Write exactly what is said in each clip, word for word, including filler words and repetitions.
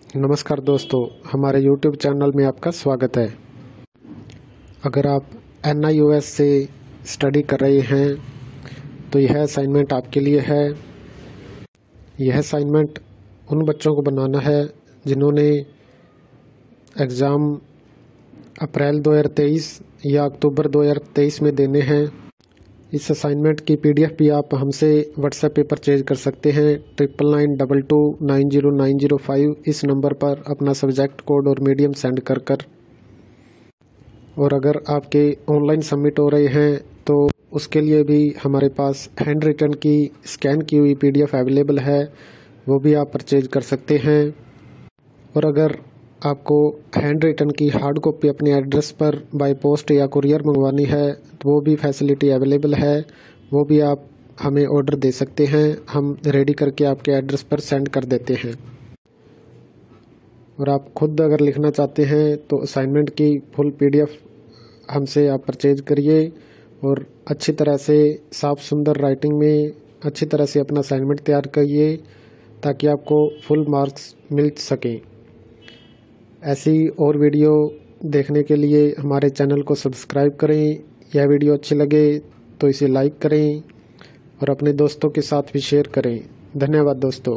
नमस्कार दोस्तों, हमारे YouTube चैनल में आपका स्वागत है। अगर आप एन आई ओ एस से स्टडी कर रहे हैं तो यह असाइनमेंट आपके लिए है। यह असाइनमेंट उन बच्चों को बनाना है जिन्होंने एग्ज़ाम अप्रैल दो हज़ार तेईस या अक्टूबर दो हज़ार तेईस में देने हैं। इस असाइनमेंट की पी डी एफ भी आप हमसे व्हाट्सएप पे परचेज कर सकते हैं। Triple nine double two nine zero nine zero five इस नंबर पर अपना सब्जेक्ट कोड और मीडियम सेंड कर कर और अगर आपके ऑनलाइन सबमिट हो रहे हैं तो उसके लिए भी हमारे पास हैंड रिटन की स्कैन की हुई पी डी एफ अवेलेबल है, वो भी आप परचेज कर सकते हैं। और अगर आपको हैंड रिटन की हार्ड कॉपी अपने एड्रेस पर बाय पोस्ट या कुरियर मंगवानी है तो वो भी फैसिलिटी अवेलेबल है, वो भी आप हमें ऑर्डर दे सकते हैं। हम रेडी करके आपके एड्रेस पर सेंड कर देते हैं। और आप खुद अगर लिखना चाहते हैं तो असाइनमेंट की फुल पी डी एफ हमसे आप परचेज करिए और अच्छी तरह से साफ सुंदर राइटिंग में अच्छी तरह से अपना असाइनमेंट तैयार करिए ताकि आपको फुल मार्क्स मिल सकें। ऐसी और वीडियो देखने के लिए हमारे चैनल को सब्सक्राइब करें। यह वीडियो अच्छी लगे तो इसे लाइक करें और अपने दोस्तों के साथ भी शेयर करें। धन्यवाद दोस्तों।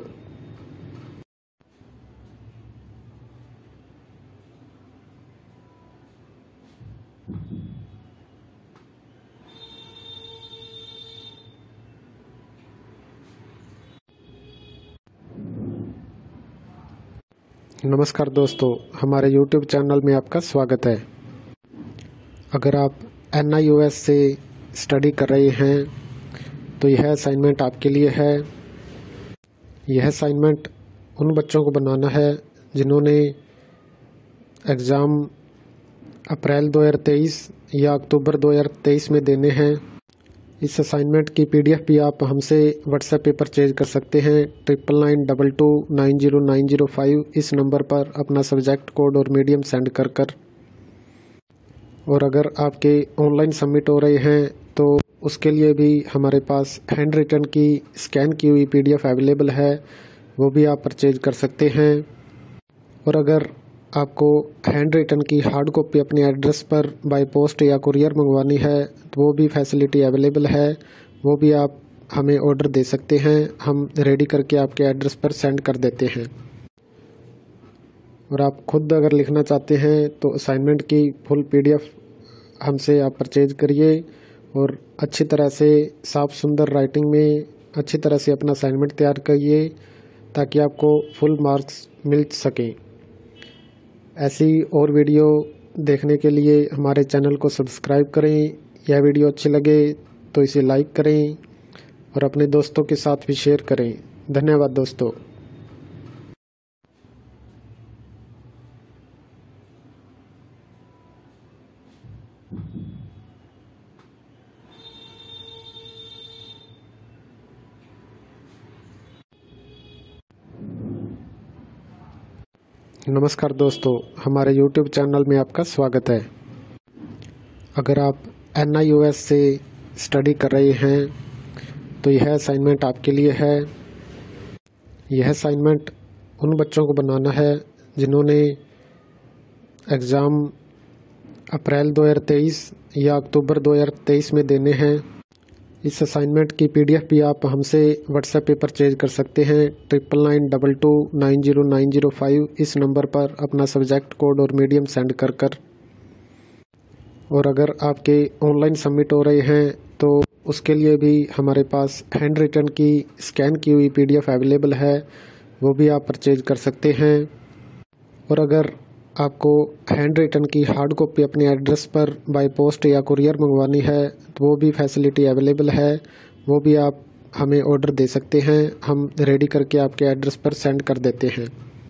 नमस्कार दोस्तों, हमारे YouTube चैनल में आपका स्वागत है। अगर आप एन आई ओ एस से स्टडी कर रहे हैं तो यह असाइनमेंट आपके लिए है। यह असाइनमेंट उन बच्चों को बनाना है जिन्होंने एग्ज़ाम अप्रैल दो हज़ार तेईस या अक्टूबर दो हज़ार तेईस में देने हैं। इस असाइनमेंट की पी डी एफ भी आप हमसे व्हाट्सएप पे परचेज कर सकते हैं। Triple nine double two nine zero nine zero five इस नंबर पर अपना सब्जेक्ट कोड और मीडियम सेंड कर कर और अगर आपके ऑनलाइन सबमिट हो रहे हैं तो उसके लिए भी हमारे पास हैंड रिटन की स्कैन की हुई पी डी एफ अवेलेबल है, वो भी आप परचेज कर सकते हैं। और अगर आपको हैंड रिटन की हार्ड कॉपी अपने एड्रेस पर बाय पोस्ट या कुरियर मंगवानी है तो वो भी फैसिलिटी अवेलेबल है, वो भी आप हमें ऑर्डर दे सकते हैं। हम रेडी करके आपके एड्रेस पर सेंड कर देते हैं। और आप खुद अगर लिखना चाहते हैं तो असाइनमेंट की फुल पी डी एफ हमसे आप परचेज करिए और अच्छी तरह से साफ सुंदर राइटिंग में अच्छी तरह से अपना असाइनमेंट तैयार करिए ताकि आपको फुल मार्क्स मिल सकें। ऐसी और वीडियो देखने के लिए हमारे चैनल को सब्सक्राइब करें। यह वीडियो अच्छी लगे तो इसे लाइक करें और अपने दोस्तों के साथ भी शेयर करें। धन्यवाद दोस्तों। नमस्कार दोस्तों, हमारे YouTube चैनल में आपका स्वागत है। अगर आप एन आई ओ एस से स्टडी कर रहे हैं तो यह असाइनमेंट आपके लिए है। यह असाइनमेंट उन बच्चों को बनाना है जिन्होंने एग्ज़ाम अप्रैल दो हज़ार तेईस या अक्टूबर दो हज़ार तेईस में देने हैं। इस असाइनमेंट की पी डी एफ भी आप हमसे व्हाट्सएप पे परचेज कर सकते हैं। Triple nine double two nine zero nine zero five इस नंबर पर अपना सब्जेक्ट कोड और मीडियम सेंड कर कर और अगर आपके ऑनलाइन सबमिट हो रहे हैं तो उसके लिए भी हमारे पास हैंड रिटन की स्कैन की हुई पी डी एफ अवेलेबल है, वो भी आप परचेज कर सकते हैं। और अगर आपको हैंड रिटन की हार्ड कॉपी अपने एड्रेस पर बाय पोस्ट या कुरियर मंगवानी है तो वो भी फैसिलिटी अवेलेबल है, वो भी आप हमें ऑर्डर दे सकते हैं। हम रेडी करके आपके एड्रेस पर सेंड कर देते हैं।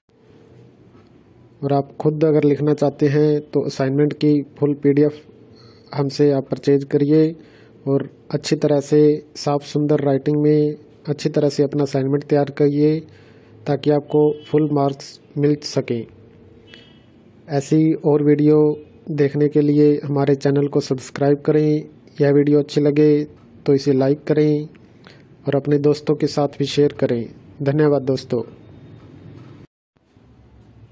और आप खुद अगर लिखना चाहते हैं तो असाइनमेंट की फुल पी डी एफ हमसे आप परचेज करिए और अच्छी तरह से साफ सुंदर राइटिंग में अच्छी तरह से अपना असाइनमेंट तैयार करिए ताकि आपको फुल मार्क्स मिल सकें। ऐसी और वीडियो देखने के लिए हमारे चैनल को सब्सक्राइब करें। यह वीडियो अच्छी लगे तो इसे लाइक करें और अपने दोस्तों के साथ भी शेयर करें। धन्यवाद दोस्तों।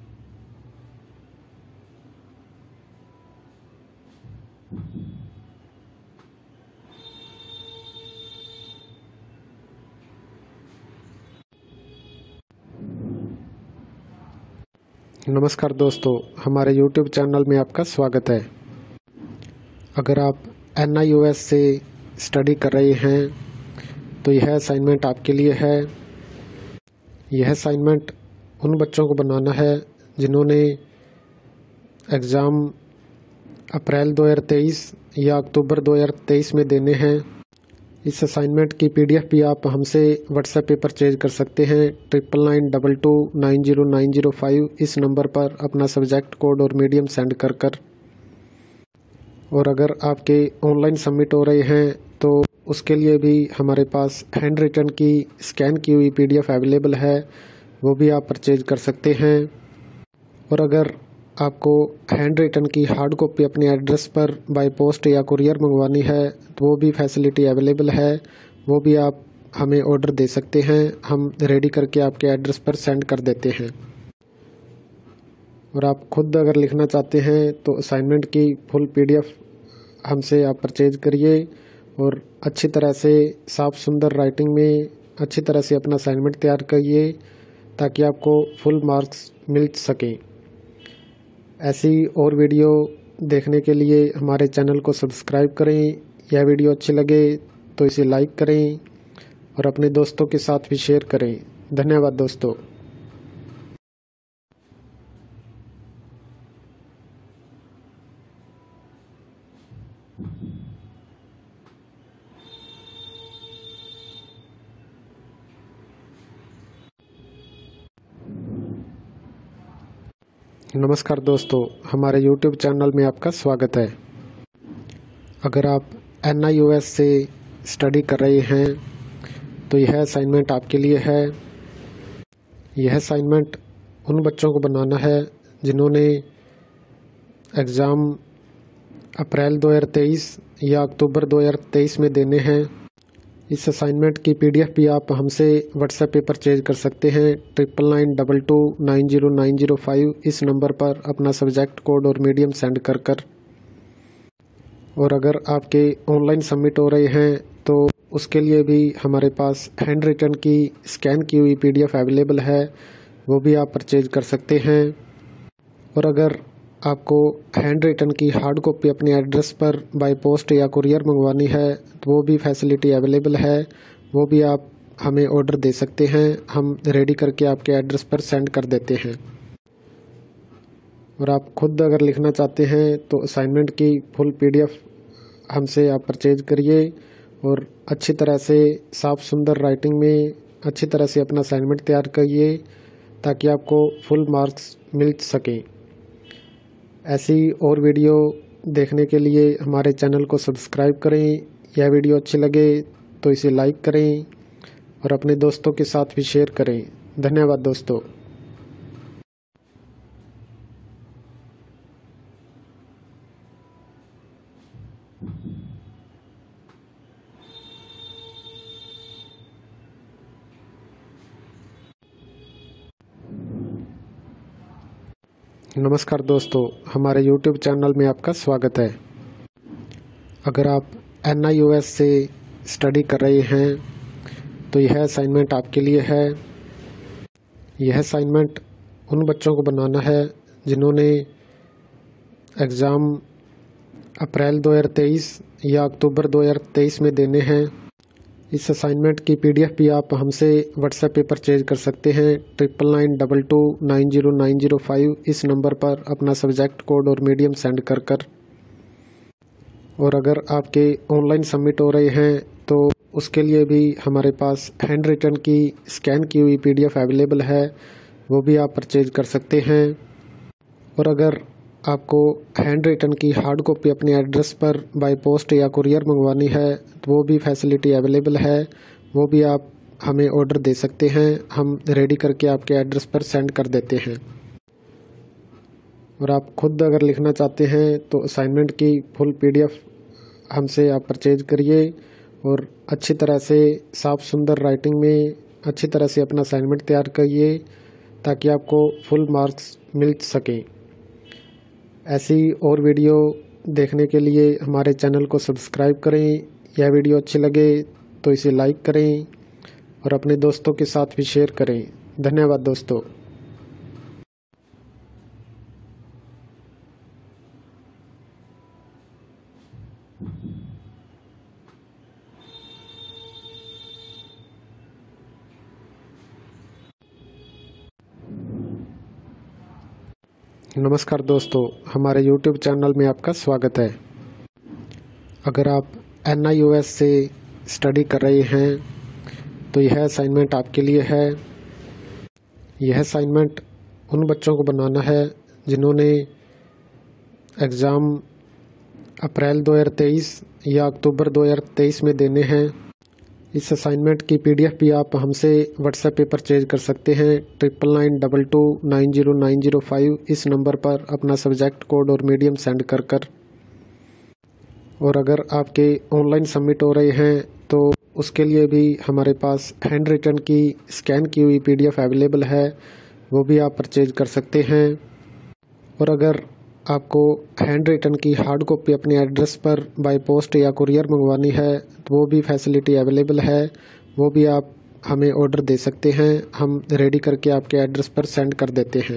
नमस्कार दोस्तों, हमारे YouTube चैनल में आपका स्वागत है। अगर आप एन आई यू एस से स्टडी कर रहे हैं तो यह असाइनमेंट आपके लिए है। यह असाइनमेंट उन बच्चों को बनाना है जिन्होंने एग्ज़ाम अप्रैल दो हज़ार तेईस या अक्टूबर दो हज़ार तेईस में देने हैं। इस असाइनमेंट की पीडीएफ भी आप हमसे व्हाट्सएप पे परचेज कर सकते हैं। Triple nine double two nine zero nine zero five इस नंबर पर अपना सब्जेक्ट कोड और मीडियम सेंड कर कर और अगर आपके ऑनलाइन सबमिट हो रहे हैं तो उसके लिए भी हमारे पास हैंड रिटन की स्कैन की हुई पीडीएफ अवेलेबल है, वो भी आप परचेज कर सकते हैं। और अगर आपको हैंड रिटन की हार्ड कॉपी अपने एड्रेस पर बाय पोस्ट या कुरियर मंगवानी है तो वो भी फैसिलिटी अवेलेबल है, वो भी आप हमें ऑर्डर दे सकते हैं। हम रेडी करके आपके एड्रेस पर सेंड कर देते हैं। और आप खुद अगर लिखना चाहते हैं तो असाइनमेंट की फुल पीडीएफ हमसे आप परचेज करिए और अच्छी तरह से साफ सुंदर राइटिंग में अच्छी तरह से अपना असाइनमेंट तैयार करिए ताकि आपको फुल मार्क्स मिल सकें। ऐसी और वीडियो देखने के लिए हमारे चैनल को सब्सक्राइब करें। यह वीडियो अच्छी लगे तो इसे लाइक करें और अपने दोस्तों के साथ भी शेयर करें। धन्यवाद दोस्तों। नमस्कार दोस्तों, हमारे YouTube चैनल में आपका स्वागत है। अगर आप एन आई यू एस से स्टडी कर रहे हैं तो यह असाइनमेंट आपके लिए है। यह असाइनमेंट उन बच्चों को बनाना है जिन्होंने एग्ज़ाम अप्रैल दो हज़ार तेईस या अक्टूबर दो हज़ार तेईस में देने हैं। इस असाइनमेंट की पीडीएफ भी आप हमसे व्हाट्सएप पे परचेज कर सकते हैं। Triple nine double two nine zero nine zero five इस नंबर पर अपना सब्जेक्ट कोड और मीडियम सेंड कर कर और अगर आपके ऑनलाइन सबमिट हो रहे हैं तो उसके लिए भी हमारे पास हैंड रिटन की स्कैन की हुई पीडीएफ अवेलेबल है, वो भी आप परचेज कर सकते हैं। और अगर आपको हैंड रिटन की हार्ड कॉपी अपने एड्रेस पर बाय पोस्ट या कुरियर मंगवानी है तो वो भी फैसिलिटी अवेलेबल है, वो भी आप हमें ऑर्डर दे सकते हैं। हम रेडी करके आपके एड्रेस पर सेंड कर देते हैं। और आप खुद अगर लिखना चाहते हैं तो असाइनमेंट की फुल पीडीएफ हमसे आप परचेज करिए और अच्छी तरह से साफ सुंदर राइटिंग में अच्छी तरह से अपना असाइनमेंट तैयार करिए ताकि आपको फुल मार्क्स मिल सकें। ऐसी और वीडियो देखने के लिए हमारे चैनल को सब्सक्राइब करें। यह वीडियो अच्छी लगे तो इसे लाइक करें और अपने दोस्तों के साथ भी शेयर करें। धन्यवाद दोस्तों। नमस्कार दोस्तों, हमारे YouTube चैनल में आपका स्वागत है। अगर आप एन आई यू एस से स्टडी कर रहे हैं तो यह असाइनमेंट आपके लिए है। यह असाइनमेंट उन बच्चों को बनाना है जिन्होंने एग्ज़ाम अप्रैल दो हज़ार तेईस या अक्टूबर दो हज़ार तेईस में देने हैं। इस असाइनमेंट की पीडीएफ भी आप हमसे व्हाट्सएप पे परचेज कर सकते हैं। Triple nine double two nine zero nine zero five इस नंबर पर अपना सब्जेक्ट कोड और मीडियम सेंड कर कर और अगर आपके ऑनलाइन सबमिट हो रहे हैं तो उसके लिए भी हमारे पास हैंड रिटन की स्कैन की हुई पीडीएफ अवेलेबल है, वो भी आप परचेज कर सकते हैं। और अगर आपको हैंड रिटन की हार्ड कॉपी अपने एड्रेस पर बाय पोस्ट या कुरियर मंगवानी है तो वो भी फैसिलिटी अवेलेबल है, वो भी आप हमें ऑर्डर दे सकते हैं। हम रेडी करके आपके एड्रेस पर सेंड कर देते हैं। और आप खुद अगर लिखना चाहते हैं तो असाइनमेंट की फुल पीडीएफ हमसे आप परचेज करिए और अच्छी तरह से साफ सुंदर राइटिंग में अच्छी तरह से अपना असाइनमेंट तैयार करिए ताकि आपको फुल मार्क्स मिल सकें। ऐसी और वीडियो देखने के लिए हमारे चैनल को सब्सक्राइब करें। यह वीडियो अच्छी लगे तो इसे लाइक करें और अपने दोस्तों के साथ भी शेयर करें। धन्यवाद दोस्तों। नमस्कार दोस्तों, हमारे YouTube चैनल में आपका स्वागत है। अगर आप एन आई यू एस से स्टडी कर रहे हैं तो यह असाइनमेंट आपके लिए है। यह असाइनमेंट उन बच्चों को बनाना है जिन्होंने एग्ज़ाम अप्रैल दो हज़ार तेईस या अक्टूबर दो हज़ार तेईस में देने हैं। इस असाइनमेंट की पीडीएफ भी आप हमसे व्हाट्सएप पे परचेज कर सकते हैं। Triple nine double two nine zero nine zero five इस नंबर पर अपना सब्जेक्ट कोड और मीडियम सेंड कर कर और अगर आपके ऑनलाइन सबमिट हो रहे हैं तो उसके लिए भी हमारे पास हैंड रिटन की स्कैन की हुई पीडीएफ अवेलेबल है, वो भी आप परचेज कर सकते हैं। और अगर आपको हैंड रिटन की हार्ड कॉपी अपने एड्रेस पर बाय पोस्ट या कुरियर मंगवानी है तो वो भी फैसिलिटी अवेलेबल है, वो भी आप हमें ऑर्डर दे सकते हैं। हम रेडी करके आपके एड्रेस पर सेंड कर देते हैं।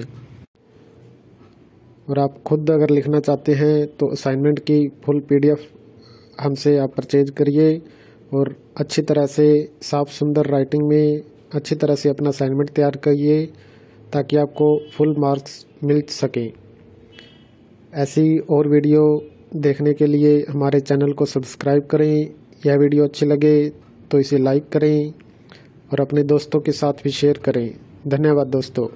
और आप खुद अगर लिखना चाहते हैं तो असाइनमेंट की फुल पीडीएफ हमसे आप परचेज करिए और अच्छी तरह से साफ सुंदर राइटिंग में अच्छी तरह से अपना असाइनमेंट तैयार करिए ताकि आपको फुल मार्क्स मिल सकें। ऐसी और वीडियो देखने के लिए हमारे चैनल को सब्सक्राइब करें। यह वीडियो अच्छी लगे तो इसे लाइक करें और अपने दोस्तों के साथ भी शेयर करें। धन्यवाद दोस्तों।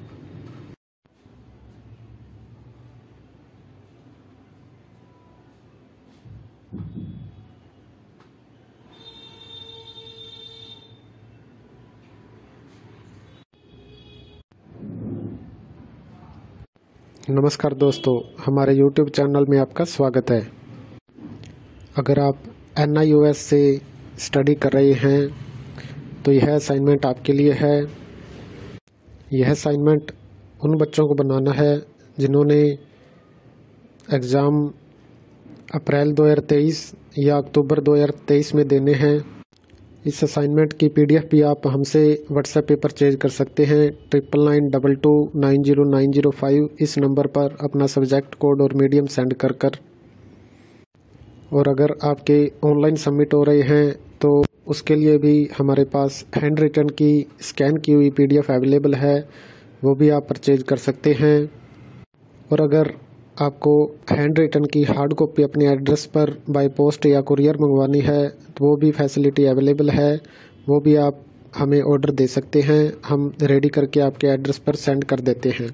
नमस्कार दोस्तों, हमारे YouTube चैनल में आपका स्वागत है। अगर आप एन आई यू एस से स्टडी कर रहे हैं तो यह असाइनमेंट आपके लिए है। यह असाइनमेंट उन बच्चों को बनाना है जिन्होंने एग्ज़ाम अप्रैल दो हज़ार तेईस या अक्टूबर दो हज़ार तेईस में देने हैं। इस असाइनमेंट की पीडीएफ भी आप हमसे व्हाट्सएप पे परचेज कर सकते हैं। Triple nine double two nine zero nine zero five इस नंबर पर अपना सब्जेक्ट कोड और मीडियम सेंड कर कर और अगर आपके ऑनलाइन सबमिट हो रहे हैं तो उसके लिए भी हमारे पास हैंड रिटन की स्कैन की हुई पीडीएफ अवेलेबल है, वो भी आप परचेज कर सकते हैं। और अगर आपको हैंड रिटन की हार्ड कॉपी अपने एड्रेस पर बाय पोस्ट या कुरियर मंगवानी है तो वो भी फैसिलिटी अवेलेबल है, वो भी आप हमें ऑर्डर दे सकते हैं। हम रेडी करके आपके एड्रेस पर सेंड कर देते हैं।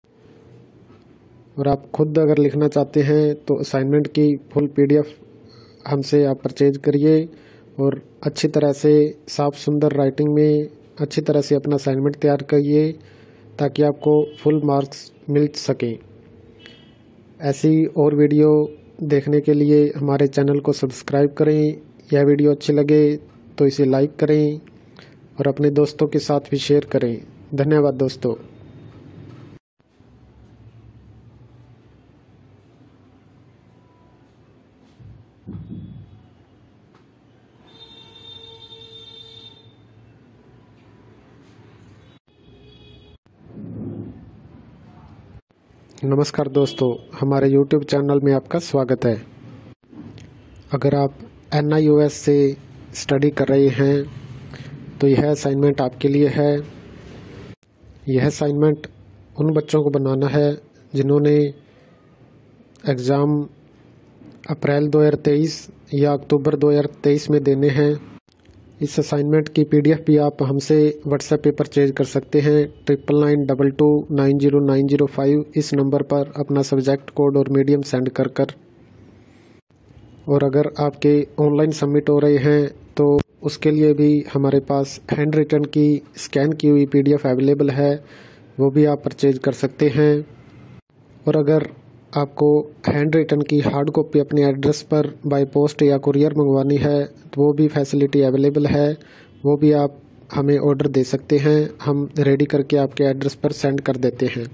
और आप खुद अगर लिखना चाहते हैं तो असाइनमेंट की फुल पीडीएफ हमसे आप परचेज करिए और अच्छी तरह से साफ सुंदर राइटिंग में अच्छी तरह से अपना असाइनमेंट तैयार करिए ताकि आपको फुल मार्क्स मिल सकें। ऐसी और वीडियो देखने के लिए हमारे चैनल को सब्सक्राइब करें। यह वीडियो अच्छी लगे तो इसे लाइक करें और अपने दोस्तों के साथ भी शेयर करें। धन्यवाद दोस्तों। नमस्कार दोस्तों, हमारे YouTube चैनल में आपका स्वागत है। अगर आप एन आई यू एस से स्टडी कर रहे हैं तो यह असाइनमेंट आपके लिए है। यह असाइनमेंट उन बच्चों को बनाना है जिन्होंने एग्ज़ाम अप्रैल दो हज़ार तेईस या अक्टूबर दो हज़ार तेईस में देने हैं। इस असाइनमेंट की पीडीएफ भी आप हमसे व्हाट्सएप पे परचेज कर सकते हैं। Triple nine double two nine zero nine zero five इस नंबर पर अपना सब्जेक्ट कोड और मीडियम सेंड कर कर और अगर आपके ऑनलाइन सबमिट हो रहे हैं तो उसके लिए भी हमारे पास हैंड रिटन की स्कैन की हुई पीडीएफ अवेलेबल है, वो भी आप परचेज कर सकते हैं। और अगर आपको हैंड रिटन की हार्ड कॉपी अपने एड्रेस पर बाय पोस्ट या कुरियर मंगवानी है तो वो भी फैसिलिटी अवेलेबल है, वो भी आप हमें ऑर्डर दे सकते हैं। हम रेडी करके आपके एड्रेस पर सेंड कर देते हैं।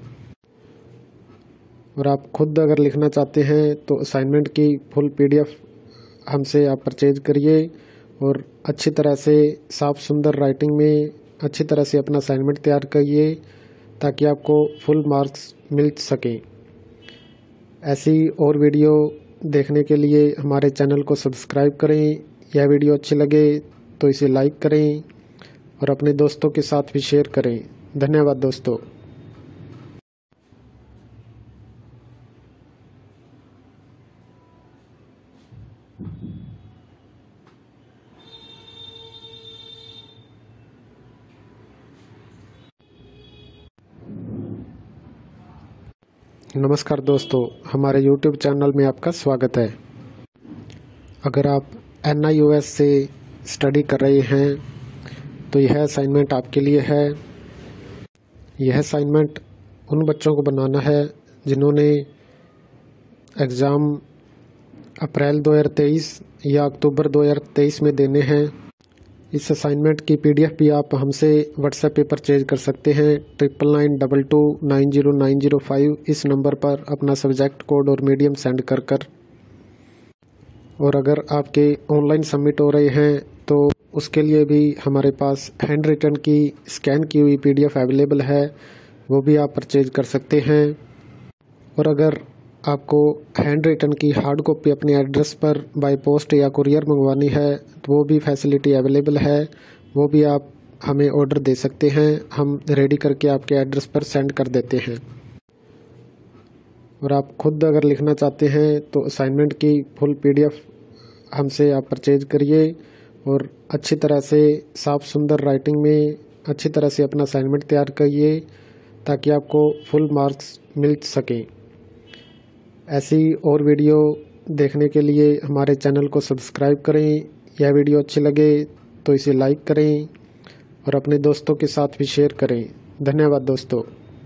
और आप खुद अगर लिखना चाहते हैं तो असाइनमेंट की फुल पीडीएफ हमसे आप परचेज करिए और अच्छी तरह से साफ सुंदर राइटिंग में अच्छी तरह से अपना असाइनमेंट तैयार करिए ताकि आपको फुल मार्क्स मिल सकें। ऐसी और वीडियो देखने के लिए हमारे चैनल को सब्सक्राइब करें। यह वीडियो अच्छी लगे तो इसे लाइक करें और अपने दोस्तों के साथ भी शेयर करें। धन्यवाद दोस्तों। नमस्कार दोस्तों, हमारे YouTube चैनल में आपका स्वागत है। अगर आप एन आई यू एस से स्टडी कर रहे हैं तो यह असाइनमेंट आपके लिए है। यह असाइनमेंट उन बच्चों को बनाना है जिन्होंने एग्ज़ाम अप्रैल दो हज़ार तेईस या अक्टूबर दो हज़ार तेईस में देने हैं। इस असाइनमेंट की पीडीएफ भी आप हमसे व्हाट्सएप पे परचेज कर सकते हैं। Triple nine double two nine zero nine zero five इस नंबर पर अपना सब्जेक्ट कोड और मीडियम सेंड कर कर और अगर आपके ऑनलाइन सबमिट हो रहे हैं तो उसके लिए भी हमारे पास हैंड रिटन की स्कैन की हुई पीडीएफ अवेलेबल है, वो भी आप परचेज कर सकते हैं। और अगर आपको हैंड रिटन की हार्ड कॉपी अपने एड्रेस पर बाय पोस्ट या कुरियर मंगवानी है तो वो भी फैसिलिटी अवेलेबल है, वो भी आप हमें ऑर्डर दे सकते हैं। हम रेडी करके आपके एड्रेस पर सेंड कर देते हैं। और आप खुद अगर लिखना चाहते हैं तो असाइनमेंट की फुल पीडीएफ हमसे आप परचेज करिए और अच्छी तरह से साफ सुंदर राइटिंग में अच्छी तरह से अपना असाइनमेंट तैयार करिए ताकि आपको फुल मार्क्स मिल सकें। ऐसी और वीडियो देखने के लिए हमारे चैनल को सब्सक्राइब करें। यह वीडियो अच्छी लगे तो इसे लाइक करें और अपने दोस्तों के साथ भी शेयर करें। धन्यवाद दोस्तों।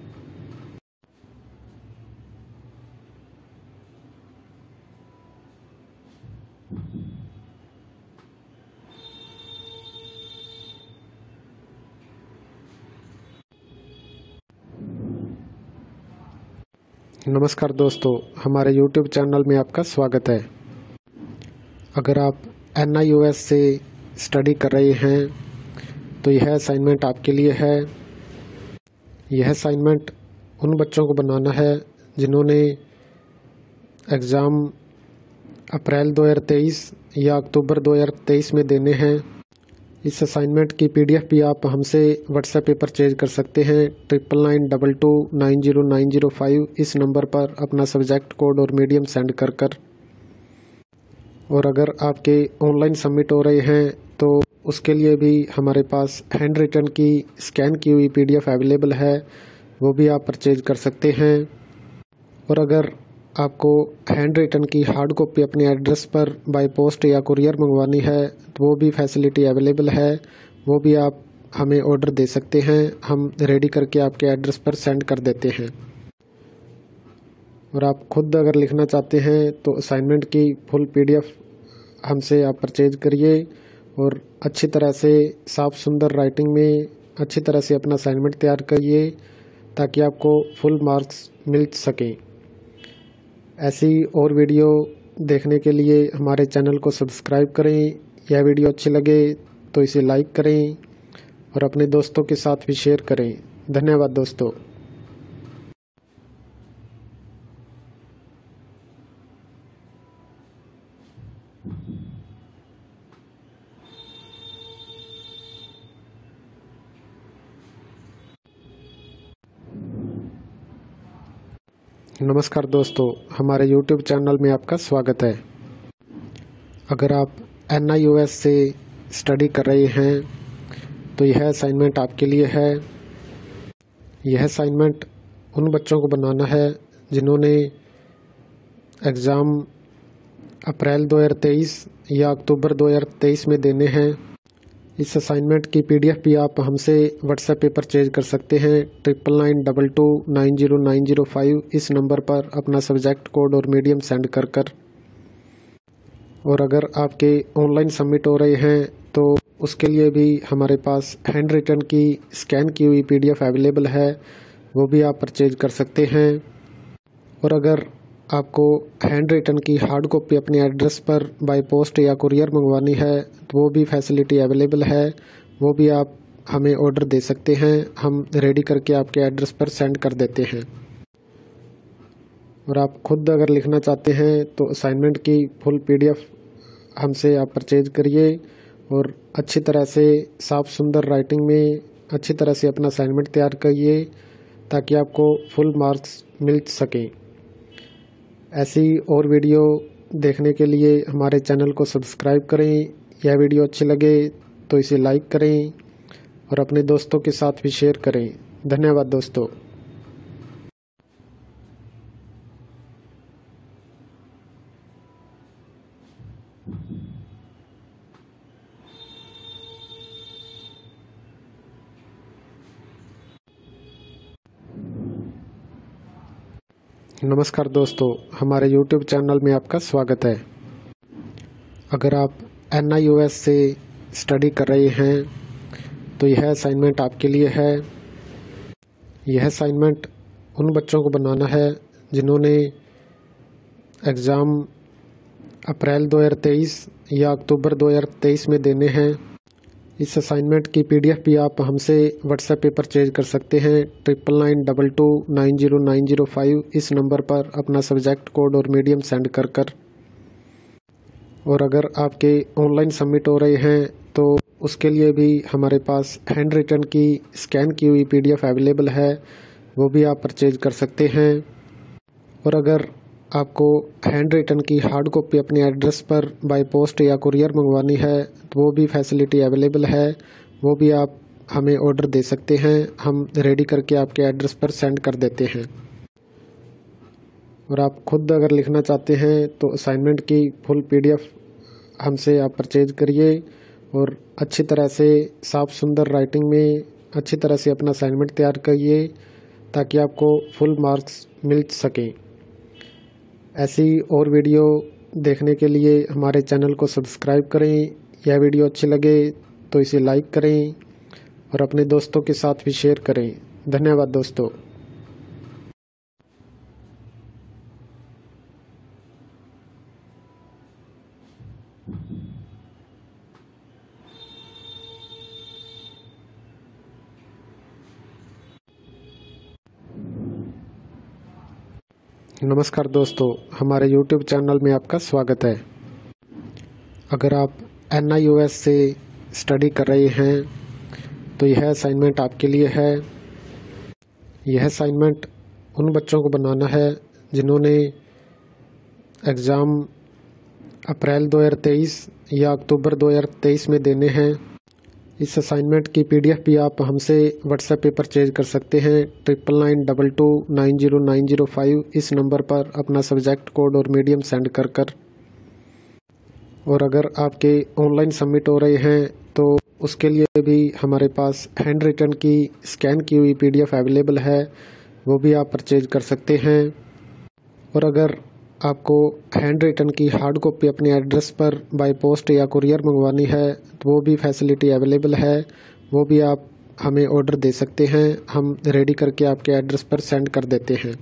नमस्कार दोस्तों, हमारे YouTube चैनल में आपका स्वागत है। अगर आप एन आई यू एस से स्टडी कर रहे हैं तो यह असाइनमेंट आपके लिए है। यह असाइनमेंट उन बच्चों को बनाना है जिन्होंने एग्ज़ाम अप्रैल दो हज़ार तेईस या अक्टूबर दो हज़ार तेईस में देने हैं। इस असाइनमेंट की पीडीएफ भी आप हमसे व्हाट्सएप पे परचेज कर सकते हैं। Triple nine double two nine zero nine zero five इस नंबर पर अपना सब्जेक्ट कोड और मीडियम सेंड कर कर और अगर आपके ऑनलाइन सबमिट हो रहे हैं तो उसके लिए भी हमारे पास हैंड रिटन की स्कैन की हुई पीडीएफ अवेलेबल है, वो भी आप परचेज कर सकते हैं। और अगर आपको हैंड रिटन की हार्ड कॉपी अपने एड्रेस पर बाय पोस्ट या कुरियर मंगवानी है तो वो भी फैसिलिटी अवेलेबल है, वो भी आप हमें ऑर्डर दे सकते हैं। हम रेडी करके आपके एड्रेस पर सेंड कर देते हैं। और आप खुद अगर लिखना चाहते हैं तो असाइनमेंट की फुल पीडीएफ हमसे आप परचेज करिए और अच्छी तरह से साफ सुंदर राइटिंग में अच्छी तरह से अपना असाइनमेंट तैयार करिए ताकि आपको फुल मार्क्स मिल सकें। ऐसी और वीडियो देखने के लिए हमारे चैनल को सब्सक्राइब करें। यह वीडियो अच्छी लगे तो इसे लाइक करें और अपने दोस्तों के साथ भी शेयर करें। धन्यवाद दोस्तों। नमस्कार दोस्तों, हमारे YouTube चैनल में आपका स्वागत है। अगर आप एन आई यू एस से स्टडी कर रहे हैं तो यह असाइनमेंट आपके लिए है। यह असाइनमेंट उन बच्चों को बनाना है जिन्होंने एग्ज़ाम अप्रैल दो हज़ार तेईस या अक्टूबर दो हज़ार तेईस में देने हैं। इस असाइनमेंट की पीडीएफ भी आप हमसे व्हाट्सएप पे परचेज कर सकते हैं। Triple nine double two nine zero nine zero five इस नंबर पर अपना सब्जेक्ट कोड और मीडियम सेंड कर कर और अगर आपके ऑनलाइन सबमिट हो रहे हैं तो उसके लिए भी हमारे पास हैंड रिटन की स्कैन की हुई पीडीएफ अवेलेबल है, वो भी आप परचेज कर सकते हैं। और अगर आपको हैंड रिटन की हार्ड कॉपी अपने एड्रेस पर बाय पोस्ट या कुरियर मंगवानी है तो वो भी फैसिलिटी अवेलेबल है, वो भी आप हमें ऑर्डर दे सकते हैं। हम रेडी करके आपके एड्रेस पर सेंड कर देते हैं। और आप खुद अगर लिखना चाहते हैं तो असाइनमेंट की फुल पीडीएफ हमसे आप परचेज करिए और अच्छी तरह से साफ सुंदर राइटिंग में अच्छी तरह से अपना असाइनमेंट तैयार करिए ताकि आपको फुल मार्क्स मिल सकें। ऐसी और वीडियो देखने के लिए हमारे चैनल को सब्सक्राइब करें। यह वीडियो अच्छी लगे तो इसे लाइक करें और अपने दोस्तों के साथ भी शेयर करें। धन्यवाद दोस्तों। नमस्कार दोस्तों, हमारे YouTube चैनल में आपका स्वागत है। अगर आप एन आई यू एस से स्टडी कर रहे हैं तो यह असाइनमेंट आपके लिए है। यह असाइनमेंट उन बच्चों को बनाना है जिन्होंने एग्ज़ाम अप्रैल दो हज़ार तेईस या अक्टूबर दो हज़ार तेईस में देने हैं। इस असाइनमेंट की पीडीएफ भी आप हमसे व्हाट्सएप पे परचेज कर सकते हैं। Triple nine double two nine zero nine zero five इस नंबर पर अपना सब्जेक्ट कोड और मीडियम सेंड कर कर और अगर आपके ऑनलाइन सबमिट हो रहे हैं तो उसके लिए भी हमारे पास हैंड रिटन की स्कैन की हुई पीडीएफ अवेलेबल है, वो भी आप परचेज कर सकते हैं। और अगर आपको हैंड रिटन की हार्ड कॉपी अपने एड्रेस पर बाय पोस्ट या कुरियर मंगवानी है तो वो भी फैसिलिटी अवेलेबल है, वो भी आप हमें ऑर्डर दे सकते हैं। हम रेडी करके आपके एड्रेस पर सेंड कर देते हैं। और आप खुद अगर लिखना चाहते हैं तो असाइनमेंट की फुल पीडीएफ हमसे आप परचेज करिए और अच्छी तरह से साफ सुंदर राइटिंग में अच्छी तरह से अपना असाइनमेंट तैयार करिए ताकि आपको फुल मार्क्स मिल सकें। ऐसी और वीडियो देखने के लिए हमारे चैनल को सब्सक्राइब करें। यह वीडियो अच्छी लगे तो इसे लाइक करें और अपने दोस्तों के साथ भी शेयर करें। धन्यवाद दोस्तों। नमस्कार दोस्तों, हमारे YouTube चैनल में आपका स्वागत है। अगर आप एन आई यू एस से स्टडी कर रहे हैं तो यह असाइनमेंट आपके लिए है। यह असाइनमेंट उन बच्चों को बनाना है जिन्होंने एग्ज़ाम अप्रैल दो हज़ार तेईस या अक्टूबर दो हज़ार तेईस में देने हैं। इस असाइनमेंट की पीडीएफ भी आप हमसे व्हाट्सएप पे परचेज कर सकते हैं। Triple nine double two nine zero nine zero five इस नंबर पर अपना सब्जेक्ट कोड और मीडियम सेंड कर कर और अगर आपके ऑनलाइन सबमिट हो रहे हैं तो उसके लिए भी हमारे पास हैंड रिटन की स्कैन की हुई पीडीएफ अवेलेबल है, वो भी आप परचेज कर सकते हैं। और अगर आपको हैंड रिटन की हार्ड कॉपी अपने एड्रेस पर बाय पोस्ट या कुरियर मंगवानी है तो वो भी फैसिलिटी अवेलेबल है, वो भी आप हमें ऑर्डर दे सकते हैं। हम रेडी करके आपके एड्रेस पर सेंड कर देते हैं।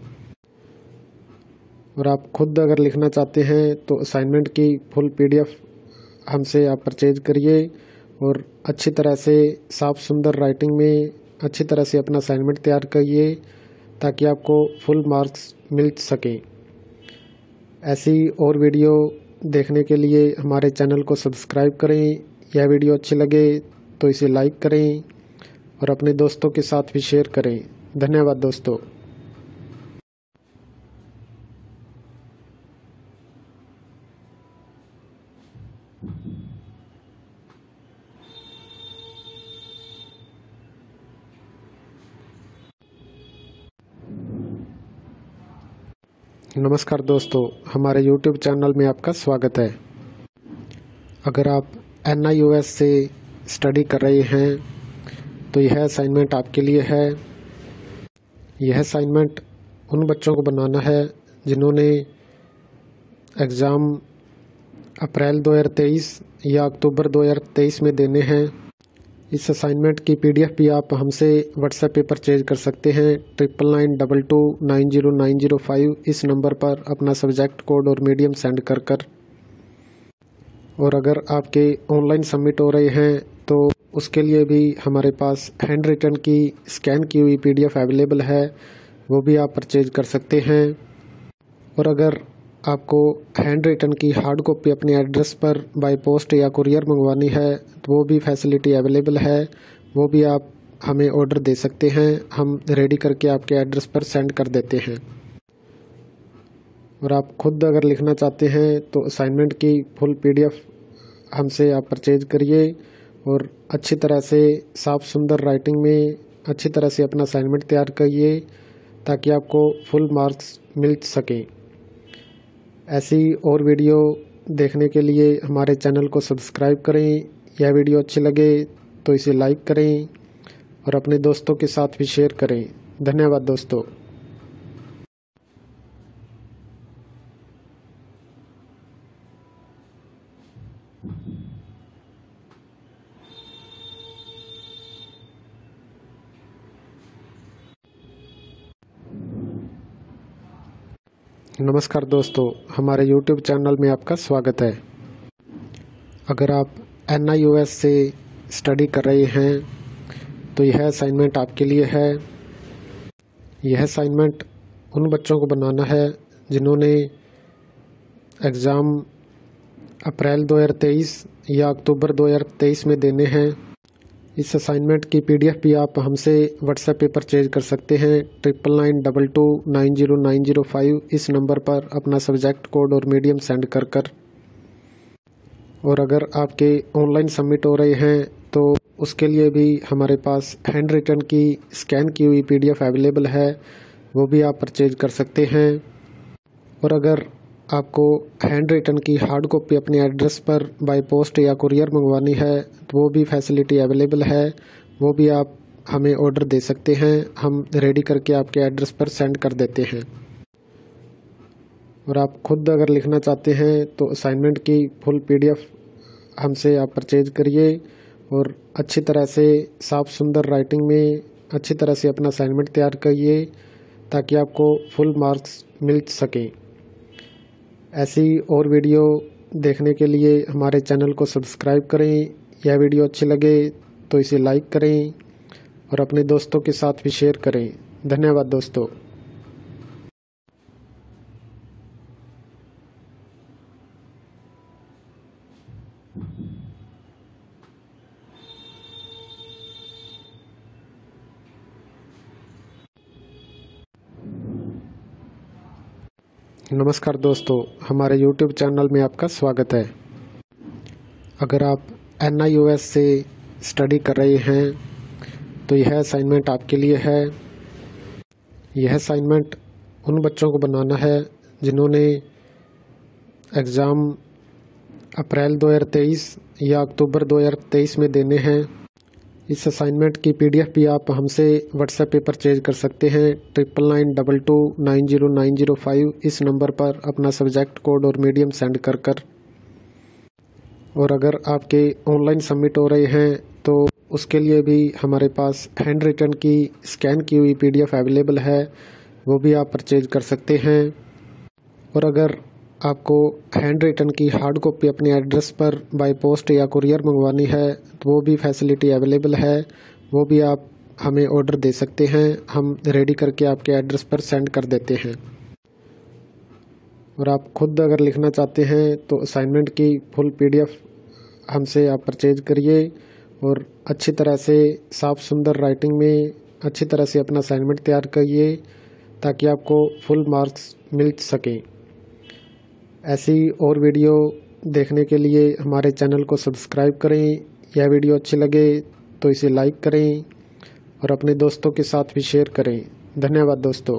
और आप खुद अगर लिखना चाहते हैं तो असाइनमेंट की फुल पीडीएफ हमसे आप परचेज करिए और अच्छी तरह से साफ सुंदर राइटिंग में अच्छी तरह से अपना असाइनमेंट तैयार करिए ताकि आपको फुल मार्क्स मिल सकें। ऐसी और वीडियो देखने के लिए हमारे चैनल को सब्सक्राइब करें। यह वीडियो अच्छी लगे तो इसे लाइक करें और अपने दोस्तों के साथ भी शेयर करें। धन्यवाद दोस्तों। नमस्कार दोस्तों, हमारे YouTube चैनल में आपका स्वागत है। अगर आप एन आई यू एस से स्टडी कर रहे हैं तो यह असाइनमेंट आपके लिए है। यह असाइनमेंट उन बच्चों को बनाना है जिन्होंने एग्ज़ाम अप्रैल दो हज़ार तेईस या अक्टूबर दो हज़ार तेईस में देने हैं। इस असाइनमेंट की पीडीएफ भी आप हमसे व्हाट्सएप पे परचेज कर सकते हैं। Triple nine double two nine zero nine zero five इस नंबर पर अपना सब्जेक्ट कोड और मीडियम सेंड कर कर और अगर आपके ऑनलाइन सबमिट हो रहे हैं तो उसके लिए भी हमारे पास हैंड रिटन की स्कैन की हुई पीडीएफ अवेलेबल है, वो भी आप परचेज कर सकते हैं। और अगर आपको हैंड रिटन की हार्ड कॉपी अपने एड्रेस पर बाय पोस्ट या कुरियर मंगवानी है तो वो भी फैसिलिटी अवेलेबल है, वो भी आप हमें ऑर्डर दे सकते हैं। हम रेडी करके आपके एड्रेस पर सेंड कर देते हैं। और आप खुद अगर लिखना चाहते हैं तो असाइनमेंट की फुल पीडीएफ हमसे आप परचेज करिए और अच्छी तरह से साफ सुंदर राइटिंग में अच्छी तरह से अपना असाइनमेंट तैयार करिए ताकि आपको फुल मार्क्स मिल सकें। ऐसी और वीडियो देखने के लिए हमारे चैनल को सब्सक्राइब करें। यह वीडियो अच्छी लगे तो इसे लाइक करें और अपने दोस्तों के साथ भी शेयर करें। धन्यवाद दोस्तों। नमस्कार दोस्तों, हमारे YouTube चैनल में आपका स्वागत है। अगर आप एन आई यू एस से स्टडी कर रहे हैं तो यह असाइनमेंट आपके लिए है। यह असाइनमेंट उन बच्चों को बनाना है जिन्होंने एग्ज़ाम अप्रैल दो हज़ार तेईस या अक्टूबर दो हज़ार तेईस में देने हैं। इस असाइनमेंट की पीडीएफ भी आप हमसे व्हाट्सएप पे परचेज कर सकते हैं। Triple nine double two nine zero nine zero five इस नंबर पर अपना सब्जेक्ट कोड और मीडियम सेंड कर कर और अगर आपके ऑनलाइन सबमिट हो रहे हैं तो उसके लिए भी हमारे पास हैंड रिटन की स्कैन की हुई पीडीएफ अवेलेबल है, वो भी आप परचेज कर सकते हैं। और अगर आपको हैंड रिटन की हार्ड कॉपी अपने एड्रेस पर बाय पोस्ट या कुरियर मंगवानी है तो वो भी फैसिलिटी अवेलेबल है, वो भी आप हमें ऑर्डर दे सकते हैं। हम रेडी करके आपके एड्रेस पर सेंड कर देते हैं। और आप खुद अगर लिखना चाहते हैं तो असाइनमेंट की फुल पीडीएफ हमसे आप परचेज करिए और अच्छी तरह से साफ सुंदर राइटिंग में अच्छी तरह से अपना असाइनमेंट तैयार करिए ताकि आपको फुल मार्क्स मिल सकें। ऐसी और वीडियो देखने के लिए हमारे चैनल को सब्सक्राइब करें। यह वीडियो अच्छी लगे तो इसे लाइक करें और अपने दोस्तों के साथ भी शेयर करें। धन्यवाद दोस्तों। नमस्कार दोस्तों, हमारे YouTube चैनल में आपका स्वागत है। अगर आप एन आई यू एस से स्टडी कर रहे हैं तो यह असाइनमेंट आपके लिए है। यह असाइनमेंट उन बच्चों को बनाना है जिन्होंने एग्ज़ाम अप्रैल दो हज़ार तेईस या अक्टूबर दो हज़ार तेईस में देने हैं। इस असाइनमेंट की पीडीएफ भी आप हमसे व्हाट्सएप पे परचेज कर सकते हैं। Triple nine double two nine zero nine zero five इस नंबर पर अपना सब्जेक्ट कोड और मीडियम सेंड कर कर और अगर आपके ऑनलाइन सबमिट हो रहे हैं तो उसके लिए भी हमारे पास हैंड रिटन की स्कैन की हुई पीडीएफ अवेलेबल है, वो भी आप परचेज कर सकते हैं। और अगर आपको हैंड रिटन की हार्ड कॉपी अपने एड्रेस पर बाय पोस्ट या कुरियर मंगवानी है तो वो भी फैसिलिटी अवेलेबल है, वो भी आप हमें ऑर्डर दे सकते हैं। हम रेडी करके आपके एड्रेस पर सेंड कर देते हैं। और आप खुद अगर लिखना चाहते हैं तो असाइनमेंट की फुल पीडीएफ हमसे आप परचेज करिए और अच्छी तरह से साफ सुंदर राइटिंग में अच्छी तरह से अपना असाइनमेंट तैयार करिए ताकि आपको फुल मार्क्स मिल सकें। ऐसी और वीडियो देखने के लिए हमारे चैनल को सब्सक्राइब करें। यह वीडियो अच्छी लगे तो इसे लाइक करें और अपने दोस्तों के साथ भी शेयर करें। धन्यवाद दोस्तों।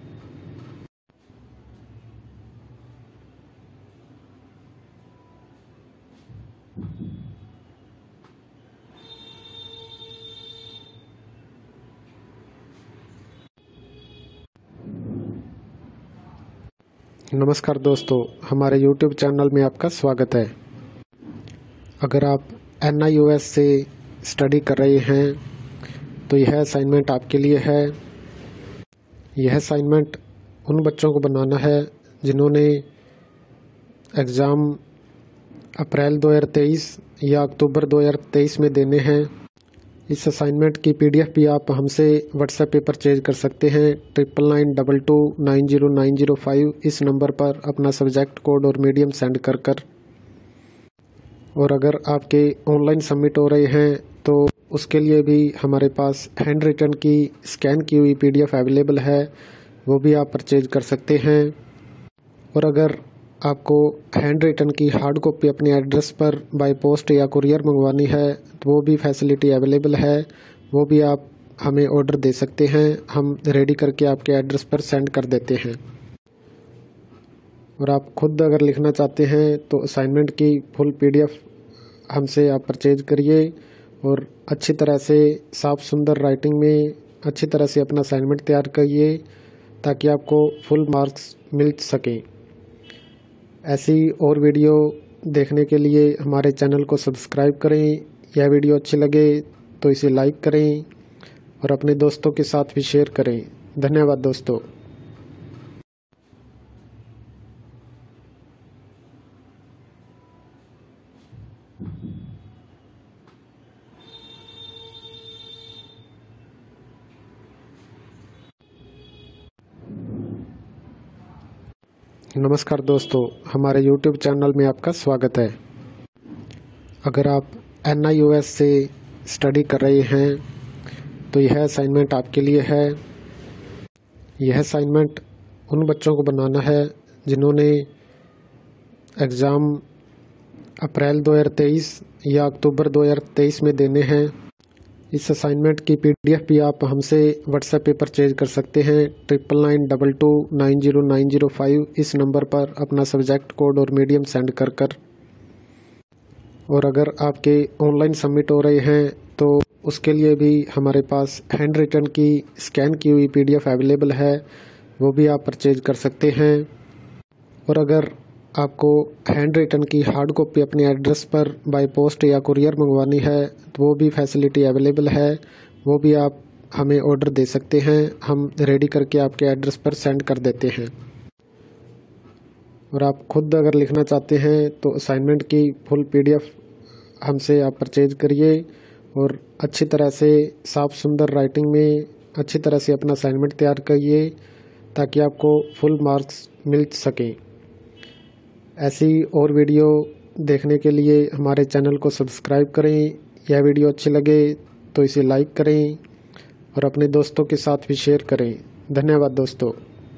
नमस्कार दोस्तों, हमारे YouTube चैनल में आपका स्वागत है। अगर आप एन आई यू एस से स्टडी कर रहे हैं तो यह असाइनमेंट आपके लिए है। यह असाइनमेंट उन बच्चों को बनाना है जिन्होंने एग्ज़ाम अप्रैल दो हज़ार तेईस या अक्टूबर दो हज़ार तेईस में देने हैं। इस असाइनमेंट की पीडीएफ भी आप हमसे व्हाट्सएप पे परचेज कर सकते हैं। Triple nine double two nine zero nine zero five इस नंबर पर अपना सब्जेक्ट कोड और मीडियम सेंड कर कर और अगर आपके ऑनलाइन सबमिट हो रहे हैं तो उसके लिए भी हमारे पास हैंड रिटन की स्कैन की हुई पीडीएफ अवेलेबल है, वो भी आप परचेज कर सकते हैं। और अगर आपको हैंड रिटन की हार्ड कॉपी अपने एड्रेस पर बाय पोस्ट या कुरियर मंगवानी है तो वो भी फैसिलिटी अवेलेबल है, वो भी आप हमें ऑर्डर दे सकते हैं। हम रेडी करके आपके एड्रेस पर सेंड कर देते हैं। और आप खुद अगर लिखना चाहते हैं तो असाइनमेंट की फुल पीडीएफ हमसे आप परचेज करिए और अच्छी तरह से साफ सुंदर राइटिंग में अच्छी तरह से अपना असाइनमेंट तैयार करिए ताकि आपको फुल मार्क्स मिल सकें। ऐसी और वीडियो देखने के लिए हमारे चैनल को सब्सक्राइब करें। यह वीडियो अच्छी लगे तो इसे लाइक करें और अपने दोस्तों के साथ भी शेयर करें। धन्यवाद दोस्तों। नमस्कार दोस्तों, हमारे YouTube चैनल में आपका स्वागत है। अगर आप एन आई यू एस से स्टडी कर रहे हैं तो यह असाइनमेंट आपके लिए है। यह असाइनमेंट उन बच्चों को बनाना है जिन्होंने एग्ज़ाम अप्रैल दो हज़ार तेईस या अक्टूबर दो हज़ार तेईस में देने हैं। इस असाइनमेंट की पी डी एफ भी आप हमसे व्हाट्सएप पे परचेज कर सकते हैं। Triple nine double two nine zero nine zero five इस नंबर पर अपना सब्जेक्ट कोड और मीडियम सेंड कर कर और अगर आपके ऑनलाइन सबमिट हो रहे हैं तो उसके लिए भी हमारे पास हैंड रिटन की स्कैन की हुई पी डी एफ अवेलेबल है, वो भी आप परचेज कर सकते हैं। और अगर आपको हैंड रिटन की हार्ड कॉपी अपने एड्रेस पर बाय पोस्ट या कुरियर मंगवानी है तो वो भी फैसिलिटी अवेलेबल है, वो भी आप हमें ऑर्डर दे सकते हैं। हम रेडी करके आपके एड्रेस पर सेंड कर देते हैं। और आप खुद अगर लिखना चाहते हैं तो असाइनमेंट की फुल पी डी एफ हमसे आप परचेज करिए और अच्छी तरह से साफ सुंदर राइटिंग में अच्छी तरह से अपना असाइनमेंट तैयार करिए ताकि आपको फुल मार्क्स मिल सकें। ऐसी और वीडियो देखने के लिए हमारे चैनल को सब्सक्राइब करें। यह वीडियो अच्छी लगे तो इसे लाइक करें और अपने दोस्तों के साथ भी शेयर करें। धन्यवाद दोस्तों।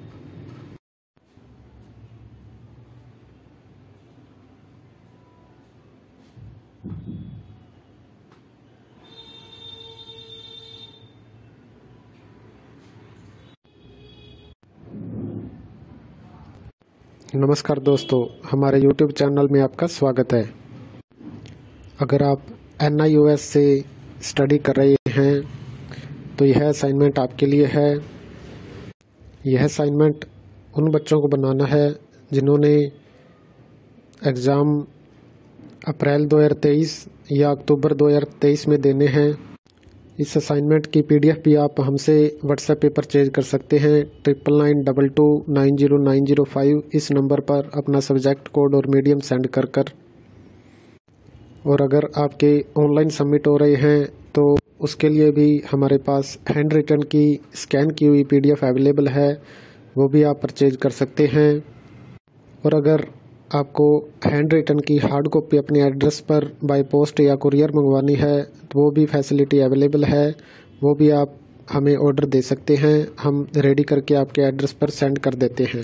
नमस्कार दोस्तों, हमारे YouTube चैनल में आपका स्वागत है। अगर आप एन आई यू एस से स्टडी कर रहे हैं तो यह असाइनमेंट आपके लिए है। यह असाइनमेंट उन बच्चों को बनाना है जिन्होंने एग्ज़ाम अप्रैल दो हज़ार तेईस या अक्टूबर दो हज़ार तेईस में देने हैं। इस असाइनमेंट की पी डी एफ भी आप हमसे व्हाट्सएप पे परचेज कर सकते हैं। Triple nine double two nine zero nine zero five इस नंबर पर अपना सब्जेक्ट कोड और मीडियम सेंड कर कर और अगर आपके ऑनलाइन सबमिट हो रहे हैं तो उसके लिए भी हमारे पास हैंड रिटन की स्कैन की हुई पी डी एफ अवेलेबल है, वो भी आप परचेज कर सकते हैं। और अगर आपको हैंड रिटन की हार्ड कॉपी अपने एड्रेस पर बाय पोस्ट या कुरियर मंगवानी है तो वो भी फैसिलिटी अवेलेबल है, वो भी आप हमें ऑर्डर दे सकते हैं। हम रेडी करके आपके एड्रेस पर सेंड कर देते हैं।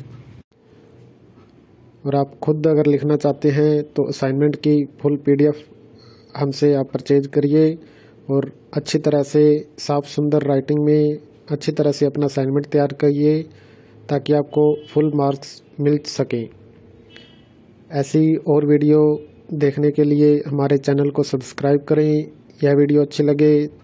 और आप खुद अगर लिखना चाहते हैं तो असाइनमेंट की फुल पी डी एफ हमसे आप परचेज करिए और अच्छी तरह से साफ सुंदर राइटिंग में अच्छी तरह से अपना असाइनमेंट तैयार करिए ताकि आपको फुल मार्क्स मिल सकें। ऐसी और वीडियो देखने के लिए हमारे चैनल को सब्सक्राइब करें। यह वीडियो अच्छी लगे